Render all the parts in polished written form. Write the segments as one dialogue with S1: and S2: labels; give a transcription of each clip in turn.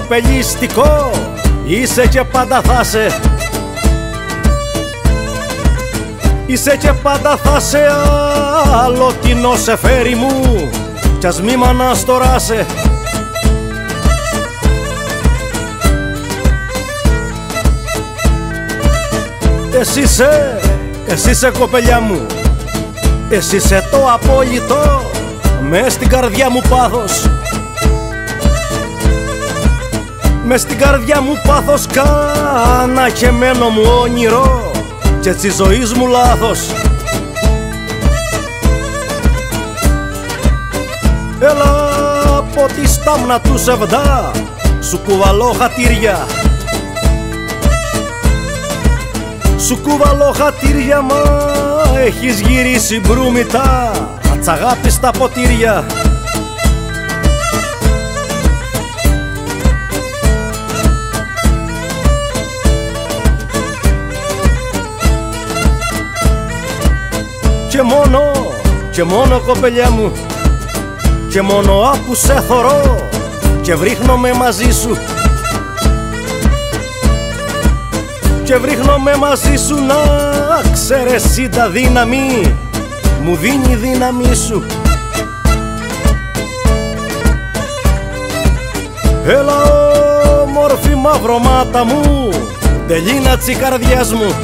S1: κοπελιστικό είσαι και πάντα θα σε. Είσαι και πάντα θα σε, άλλο κοινό σε φέρει μου κι ας μη μ' αναστοράσαι. Εσύ είσαι κοπελιά μου, εσύ είσαι το απόλυτο μες στην καρδιά μου πάθος. Μες στην καρδιά μου πάθος κάνα χεμένο μου όνειρο κι έτσι ζωής μου λάθος. Έλα από τη στάμνα του Σεβδά σου κουβαλώ χατήρια. Σου κουβαλώ χατήρια, μα έχεις γυρίσει μπρούμητα απ' αγάπη στα ποτήρια. Και μόνο κοπελιά μου, και μόνο άπου σε θωρώ και βρίχνομαι μαζί σου. Και βρίχνομαι μαζί σου να ξέρεις εσύ τα δύναμη, μου δίνει η δύναμη σου. Έλα όμορφη μαυρομάτα μου, τελείνα τσι καρδιάς μου.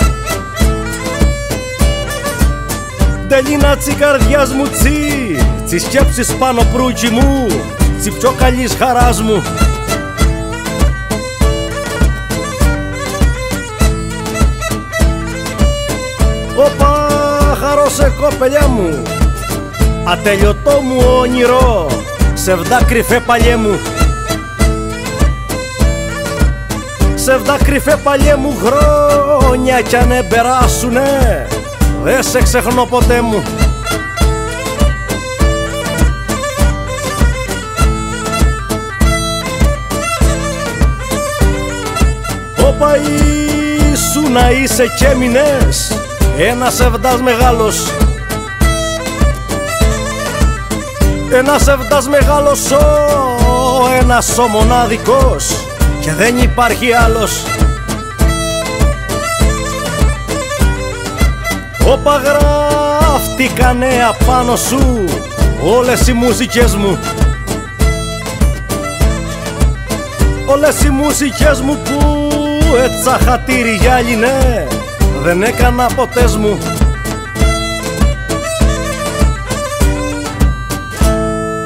S1: Τελείνα τσι καρδιάς μου, τσι σκέψεις πάνω προύκι μου, τσι πιο καλής χαράς μου. Ο πάχαρος σε κοπελιά μου, ατέλειωτό μου όνειρο, σεβδά κρυφέ παλιέ μου. Σεβδά κρυφέ παλιέ μου, χρόνια κι αν εμπεράσουνε, δε σε ξεχνώ ποτέ μου. Όπα ήσου να είσαι κι έμεινες ένας σεβδάς μεγάλος. Ένας σεβδάς μεγάλος, ένας ο μοναδικός και δεν υπάρχει άλλος. Όπα γράφτηκανε απάνω σου όλες οι μουσικές μου. Όλες οι μουσικές μου που έτσι χατήρι γυάλινε δεν έκανα ποτέ μου.